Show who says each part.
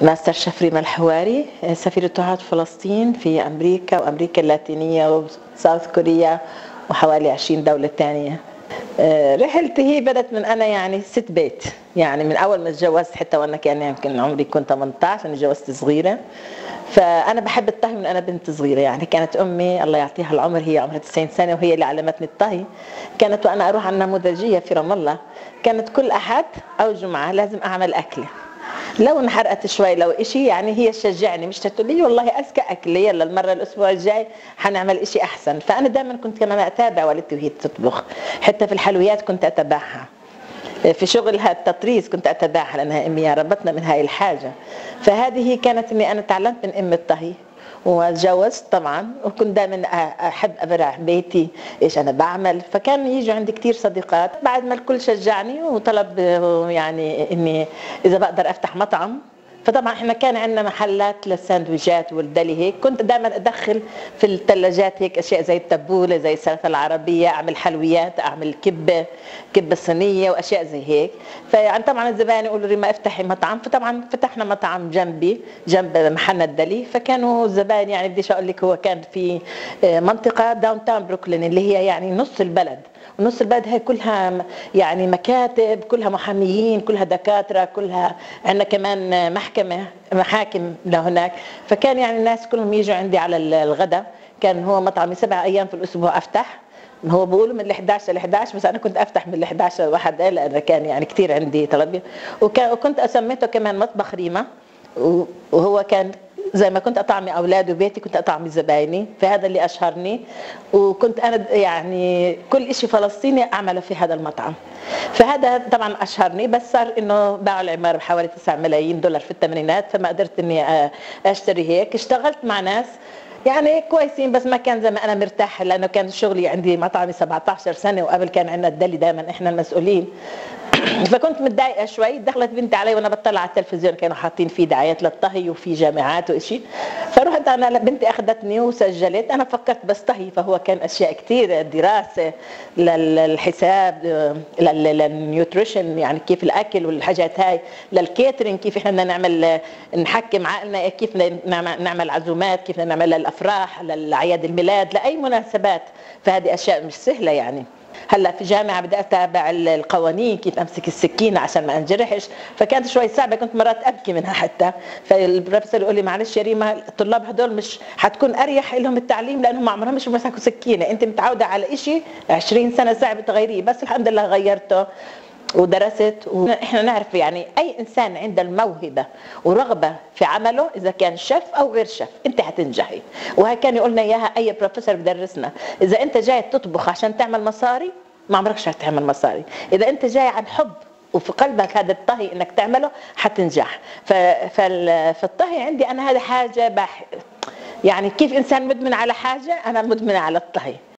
Speaker 1: ماستر شيف ريما الحواري، سفيرة وعد فلسطين في أمريكا وأمريكا اللاتينية وساوث كوريا وحوالي 20 دولة تانية. رحلتي هي بدت من أنا يعني ست بيت، يعني من أول ما اتجوزت، حتى وأنا كان يمكن عمري كنت 18، أنا اتجوزت صغيرة. فأنا بحب الطهي من أنا بنت صغيرة، يعني كانت أمي الله يعطيها العمر، هي عمرها 90 سنة وهي اللي علمتني الطهي. كانت وأنا أروح على النموذجية في رام الله، كانت كل أحد أو جمعة لازم أعمل أكلة، لو انحرقت شوي لو إشي، يعني هي تشجعني، مش تقول لي والله أذكى أكل، يلا المرة الأسبوع الجاي حنعمل إشي أحسن. فأنا دائما كنت كمان أتابع والدتي وهي تطبخ، حتى في الحلويات كنت أتابعها، في شغلها التطريز كنت أتابعها، لأنها أمي ربطنا من هاي الحاجة. فهذه كانت إني أنا تعلمت من أم الطهي وتجوزت طبعا، وكنت دائما احب ابرع بيتي ايش انا بعمل. فكان يجوا عندي كثير صديقات بعد ما الكل شجعني وطلب يعني اني اذا بقدر افتح مطعم. فطبعا احنا كان عندنا محلات للساندويتشات والدلي، هيك كنت دائما ادخل في الثلاجات هيك اشياء زي التبوله، زي السلطه العربيه، اعمل حلويات، اعمل كبه صينيه واشياء زي هيك. فيعني طبعا الزبائن يقولوا لي ما افتحي مطعم، فطبعا فتحنا مطعم جنبي جنب محلنا الدلي. فكانوا الزبائن يعني بديش اقول لك، هو كان في منطقه داون تاون بروكلين اللي هي يعني نص البلد، ونص البلد هي كلها يعني مكاتب، كلها محاميين، كلها دكاتره، كلها عندنا كمان محاكم لهناك. فكان يعني الناس كلهم يجوا عندي على الغداء. كان هو مطعمي 7 أيام في الاسبوع افتح، هو بيقولوا من ال 11 ل 11، بس انا كنت افتح من ال 11 لواحد، لان كان يعني كثير عندي طلب. وكنت اسميته كمان مطبخ ريما، وهو كان زي ما كنت اطعمي اولادي وبيتي كنت اطعمي زبايني، فهذا اللي اشهرني. وكنت انا يعني كل شيء فلسطيني اعمله في هذا المطعم، فهذا طبعا اشهرني. بس صار انه باعوا العماره بحوالي 9 ملايين دولار في الثمانينات، فما قدرت اني اشتري هيك. اشتغلت مع ناس يعني كويسين، بس ما كان زي ما انا مرتاحه، لانه كان شغلي عندي مطعمي 17 سنه، وقبل كان عندنا الدلي دائما احنا المسؤولين. فكنت متضايقه شوي. دخلت بنتي علي وانا بطلع على التلفزيون، كانوا حاطين فيه دعايات للطهي وفي جامعات وإشي. فرحت انا، بنتي اخذتني وسجلت، انا فكرت بس طهي، فهو كان اشياء كثير، دراسه للحساب، للنيوتريشن، يعني كيف الاكل والحاجات هاي، للكيترينج، كيف احنا بدنا نعمل نحكم عقلنا، كيف نعمل عزومات، كيف نعمل للافراح، للاعياد الميلاد، لاي مناسبات. فهذه اشياء مش سهله يعني. هلا في جامعه بدي اتابع القوانين، كيف امسك السكينه عشان ما انجرحش، فكانت شوي صعبه، كنت مرات ابكي منها حتى. فالبروفيسور يقول لي معلش يا ريما، الطلاب هدول مش حتكون اريح لهم التعليم، لانهم عمرهم مش مسكوا سكينه، انت متعوده على شيء 20 سنه صعب تغيريه. بس الحمد لله غيرته ودرست. واحنا نعرف يعني اي انسان عنده الموهبه ورغبه في عمله، اذا كان شيف او غير شيف انت هتنجحي. وهي كان يقولنا اياها اي بروفيسور بدرسنا، اذا انت جاي تطبخ عشان تعمل مصاري ما عمرك هتعمل مصاري، اذا انت جاي عن حب وفي قلبك هذا الطهي انك تعمله حتنجح. فالطهي عندي انا هذا حاجه يعني كيف انسان مدمن على حاجه، انا مدمنه على الطهي.